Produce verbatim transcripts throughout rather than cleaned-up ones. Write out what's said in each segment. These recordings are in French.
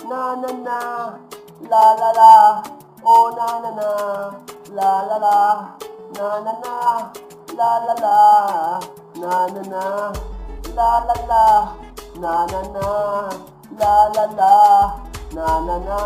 na na na, la la la, oh na na na, la la la, na na na, la la la, na na na, la la la, na na na, la la la, na na na,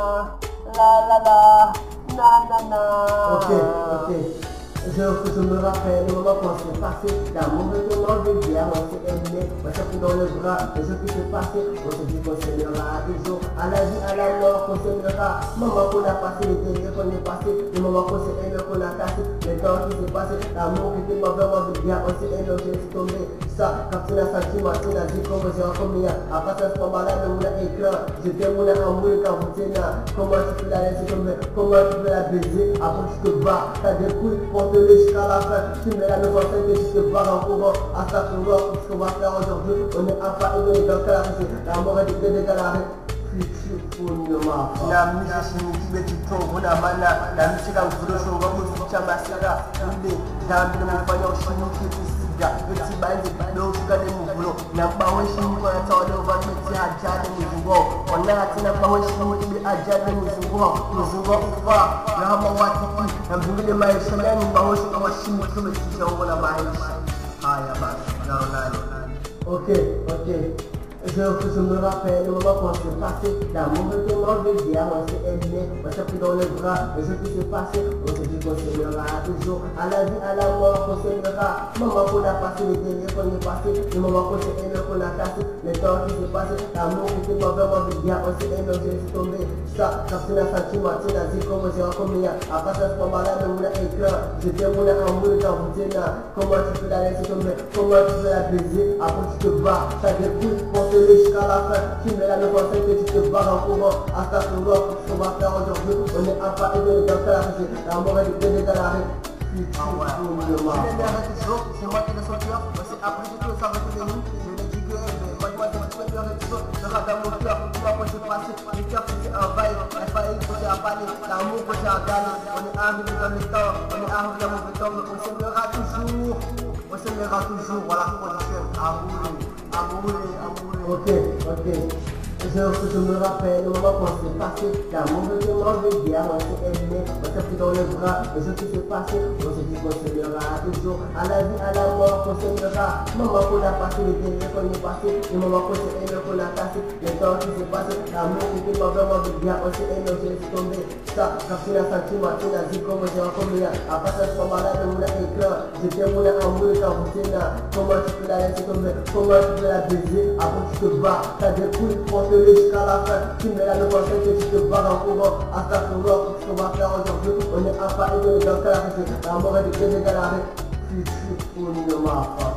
la la la, na na na. Ok, ok. Je, je me rappelle le moment quand c'est passé, l'amour de ton nom de bien, on s'est aimé, on s'est pris dans le bras, et ce qui s'est passé, on s'est dit qu'on s'aimera toujours, à la vie, à la mort, qu'on s'aimera, moment qu'on a passé, les délires qu'on est passé, le moment qu'on s'est aimé, qu'on a cassé, le temps qui s'est passé, l'amour qui était mauvais, on veut bien, on s'est aimé, on s'est tombé, ça, quand tu l'as senti, moi, tu l'as dit, comment j'ai encore mis, après ça, ce moment-là, le moulin éclat, j'étais moulin amoureux quand vous t'es là, comment tu peux la laisser tomber, comment tu peux la baiser, après tu te bats, t'as des couilles pour te jusqu'à la fin, tu mets la nouvelle scène que tu te barres en courant, à sa courant, ce qu'on va faire aujourd'hui, on est à pas et dans quel arrêté, la mort est de dégaler, futur pour nous, ma femme. La musique chimique, mais tu tombes, la mana, la musique en gros, je vois mon soutien, ma sera, les dames de mon voyant chimique qui est sida, le petit bandit, le haut de mon boulot, la parole chimique, on attend le vent, le petit adja de nos joueurs, on a atteint la parole chimique, le adja de nos joueurs, nos joueurs ou pas, le hamawati, la boule de ma échelle, une parole chimique, comme si j'envoie la maïs. Ah, y'a pas, là, là, là. Ok, ok. Je, je me rappelle le moment quand c'est passé, l'amour de ton nom de bien, on s'est aimé, on s'est pris dans le bras, et ce qui s'est passé, on s'est dit qu'on s'aimera toujours, à la vie, à la mort, qu'on s'aimera, le moment qu'on a passé, les délires qu'on est passé, le moment qu'on s'est aimé, qu'on a cassé, le temps qui s'est passé, l'amour qui était mauvais, on veut bien, on s'est aimé, on s'est laissé tomber, ça, quand tu l'as senti, moi, tu l'as dit, comment j'ai encore mis, après ça, ce moment-là, le moulin éclat, j'étais moulin amoureux quand vous t'es là, comment tu peux la laisser tomber, comment tu peux la baiser, après tu te bats, t'as des couilles pour te jusqu'à la fin, tu mets la nouvelle scène que tu te barres en courant, à ta courant, ce qu'on va faire aujourd'hui, on est à pas et de dans quel arrêté, la mort est de dégaler, futur pour nous, ma femme. C'est moi qui l'ai sorti, c'est après tout ça va être nous, je l'ai dit que moi, moi, je me suis fait le radar dans mon cœur, tout va quand c'est passé, le cœur c'était un bail, il fallait que j'ai à parler, l'amour que j'ai à gagner, on est arrivé dans le temps, on est arrivé dans le temps, on s'aimera toujours, on s'aimera toujours, voilà pourquoi je suis amoureux, amoureux, amoureux. Ok, ok. Je, je me rappelle le moment quand c'est passé, l'amour de ton nom de bien, on s'est aimé, on s'est pris dans le bras, et ce qui s'est passé, on s'est dit qu'on s'aimera toujours, à la vie, à la mort, qu'on s'aimera, le moment qu'on a passé, les délires qu'on est passé, le moment qu'on s'est aimé, qu'on a cassé, le temps qui s'est passé, l'amour qui était mauvais, on veut bien, on s'est aimé, on s'est laissé tomber, ça, quand tu l'as senti, moi, tu l'as dit, comment j'ai encore mis, après ça, ce moment-là, le moulin éclat, j'étais moulin amoureux quand vous t'es là, comment tu peux la laisser tomber, comment tu peux la baiser, après tu te bats, t'as des couilles pour te jusqu'à la fin, tu mets la nouvelle scène que tu te barres en courant, à ta courant, ce qu'on va faire aujourd'hui, on est à pas et de dans quel arrêté, la mort est de dégaler, futur pour nous, ma femme.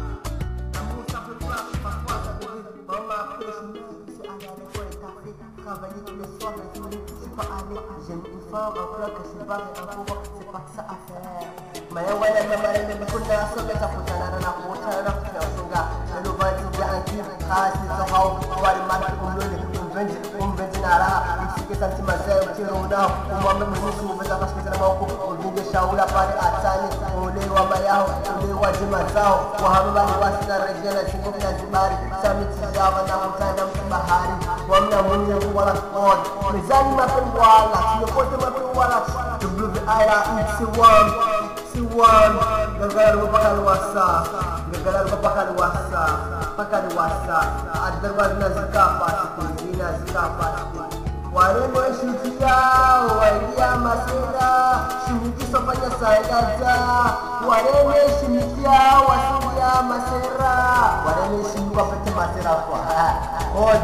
L'amour ça peut pas, parfois ça peut vivre, on m'a appris le chemin, je suis allé à l'école et café, travailler tous les soirs, les journées, je suis pas allé, j'ai une femme en club que je suis barré en courant, c'est pas ça à faire. Maya wala na mara na kuna so ka taputa na na ko ta na ka sunga no ba ti ga an ki khasi so hawo wal man ko lo ne convent convent na ra isi ke santi ma sai ti ro na ko ma me mu su ba ta pas ke na ko ko dinge shaula pare atani ko le wa maya ko le wa di ma sao ko ha ba ni wasina rejela ti ko na jibari sami ti ga ba na ko ta na bahari wa na mun ne ko wala ko mizani ma pe wala ti ko te ma pe wala to blue the ira it's one Siwan, gagalar mo pakaluwasa, gagalar mo pakaluwasa, pakaluwasa, adarwag na zikapa, hindi na zikapa. Wale mo shikia, wailia masira, shimiki sopanya sayada, wale mo shikia, wasilia masira, wale mo shimika pete masira kwa, on,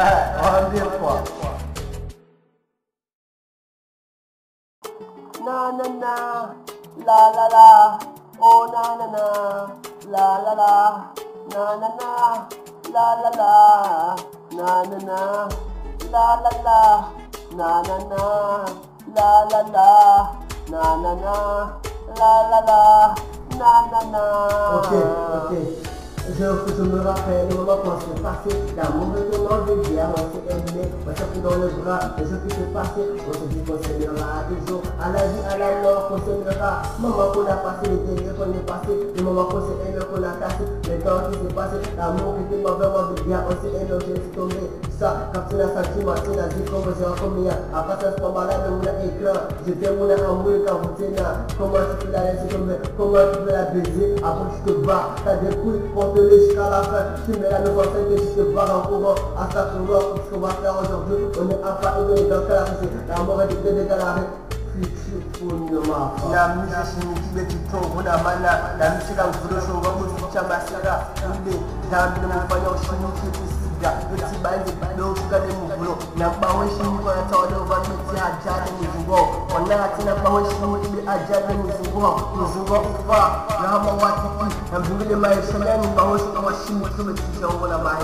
on dir kwa. Na na na. La la la, oh na na na, la la la, na na na, la la la, na na na, la la la, na na na, la la la, na na na, la la la, na na na. Ok, ok. Je, je me rappelle le moment quand c'est passé, l'amour était mauvais hier, on s'est aimé, on s'est pris dans le bras, les jours qui s'est passé, on s'est dit qu'on s'aimera toujours, à la vie, à la mort, qu'on s'aimera, moment qu'on a passé, les délires qu'on est passé, les moments qu'on s'est aimé, qu'on a cassé, les temps qui s'est passé, l'amour qui était mauvais, mauvais hier, on s'est aimé, on s'est laissé tomber, ça, quand tu l'as senti, tu l'as dit qu'on vous aura combien, après ça, ce moment-là, le moulin éclat, j'étais moulin en moule quand vous t'es là, comment tu peux la laisser tomber, comment tu peux la baiser, après tu te bats, t'as des couilles pour te laisser jusqu'à la fin, tu mets la nouvelle scène que tu te barres en courant, à ça tu vois ce qu'on va faire aujourd'hui, on est à pas et dans le carré, la mort est de dégaler, futur pour nous, ma femme. La musique qui met du ton, on a mana, la musique en gros, on va vous faire mascara, on est dans le monde, on est chimique qui est ici, petit bail de l'eau, je gagne mon boulot, n'a pas un chimique, on attend, on va mettre à Djadé, nous jouons, on a atteint pas un chimique, il est à Djadé, nous jouons, nous jouons, on va, là, on va voir, I'm doing my shalom, but I was watching the comedy show on my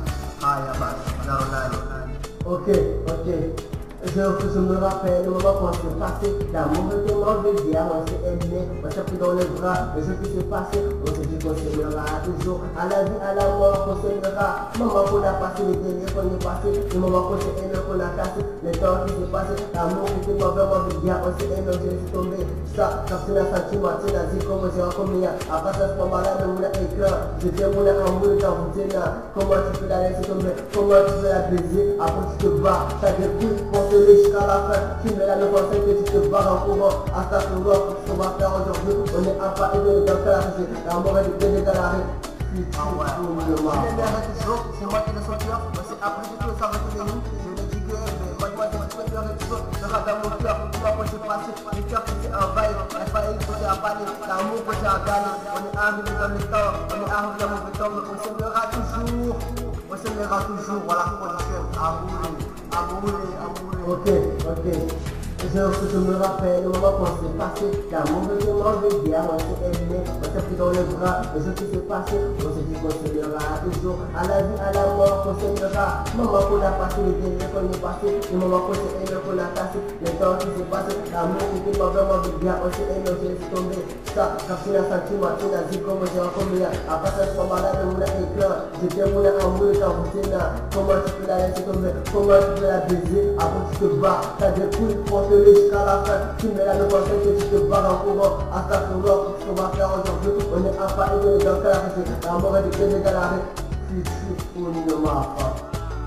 Ok, ok. Je, je me rappelle le moment quand c'est passé, l'amour était mauvais hier, on s'est aimé, on s'est pris dans les bras, les jours qui s'est passé, on s'est dit qu'on s'aimera toujours, à la vie, à la mort, qu'on s'aimera, moment qu'on a passé, les délires qu'on est passé, les moments qu'on s'est aimé, qu'on a cassé, les temps qui s'est passé, l'amour était mauvais, mauvais hier, on s'est aimé, on s'est laissé tomber, ça, quand tu l'as senti, tu l'as dit comment j'ai combien, après ça, ce moment-là, le moulin éclat, j'étais moulin en moule quand vous t'es là, comment tu peux la laisser tomber, comment tu peux la baiser, après tu te bats, t'as des couilles pour te jusqu'à la fin, tu mets la nouvelle scène que tu te barres en courant, à ça tu vois ce qu'on va faire aujourd'hui, on est à pas et dans le carré, la mort est de dégaler, futur pour nous, ma femme. C'est moi qui l'ai sorti, c'est après que ça va te venir, je l'ai dit que, mais moi je vais te faire des choses, je regarde mon cœur, tu vois quand c'est passé, le cœur qui s'est envahi, la faillite qui s'est avalée, l'amour qui s'est avalé, on est arrivé dans le temps, on est arrivé dans le temps, on s'aimera toujours, on s'aimera toujours, voilà ce qu'on dit, amoureux, amoureux, amoureux. Ok, ok. Je, je me rappelle le moment quand c'est passé, l'amour était mauvais hier, on s'est aimé, on s'est pris dans les bras, les jours qui s'est passé, on s'est dit qu'on s'aimera toujours, à la vie, à la mort, qu'on s'aimera, moment qu'on a passé, les délires qu'on est passé, les moments qu'on s'est aimé, qu'on a cassé, les temps qui s'est passé, l'amour qui était mauvais, mauvais hier, on s'est aimé, on s'est laissé tomber, ça, quand tu l'as senti, tu l'as dit comment j'ai combien, après ça, ce moment-là, le moulin éclat, j'étais moulin en moule quand vous t'es là, comment tu peux la laisser tomber, comment tu peux la baiser, après tu te bats, t'as des couilles pour te jusqu'à la fin, tu mets la nouvelle scène que tu te barres en courant, à ça tu vois ce qu'on va faire aujourd'hui, on est à pas et dans le carré, la mort est de dégaler, futur pour nous, ma femme.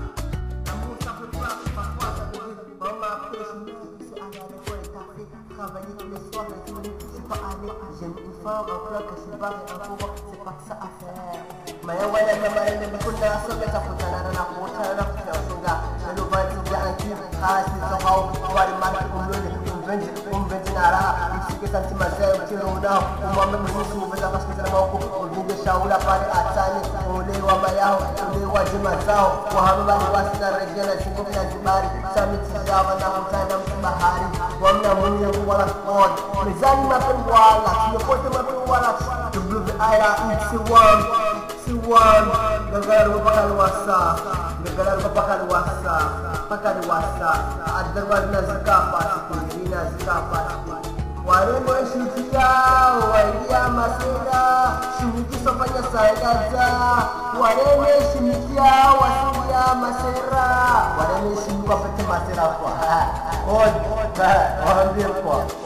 L'amour ça peut pas, parfois ça peut vite, on m'a appris, je me suis allé à l'école et café, travailler tous les soirs, mais tous les je suis pas allé, j'ai mis une femme en club, je suis barré en courant, c'est pas que ça à faire. Mais ouais, mais mais mais mais kuna sobe ta kutana na kutana na kufunga ndio basi janki kasi sababu wali mara kumlele kumvenzi kumvenzi na raha ikifika santima zao kiro nao umwame mnusu ubeza kasikizana mauko uvinge shaula pale atani ule wa mayao ule wa jima zao wa hamani wasina rejela singoka ya jibari samiti zao na mtana bahari wamna mungu wala god mizani mapenzi wala siyopote mapenzi wala W I R E C one Siwan, gagalar ko pakaluwasa, gagalar ko pakaluwasa, pakaluwasa, adarwad na zikapa, sikuli na zikapa, wale mo shikia, wailia masera, shimiki sofanya sayagaza, wale mo shikia, wasilia masera, wale mo shimika pete masera kwa, god, god, god, god,